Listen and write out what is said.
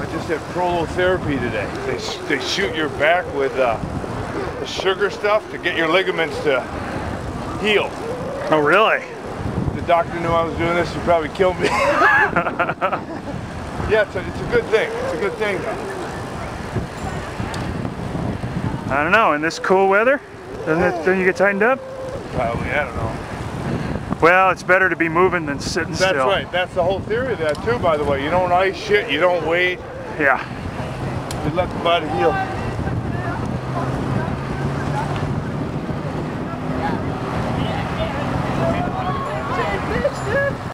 I just had prolotherapy today. They shoot your back with the sugar stuff to get your ligaments to heal. Oh, really? If the doctor knew I was doing this, he'd probably kill me. Yeah, it's a good thing. It's a good thing, though. I don't know, in this cool weather, doesn't you get tightened up? Probably, I don't know. Well, it's better to be moving than sitting still. That's right. That's the whole theory of that, too, by the way. You don't ice shit, you don't wait. Yeah. You let the body heal.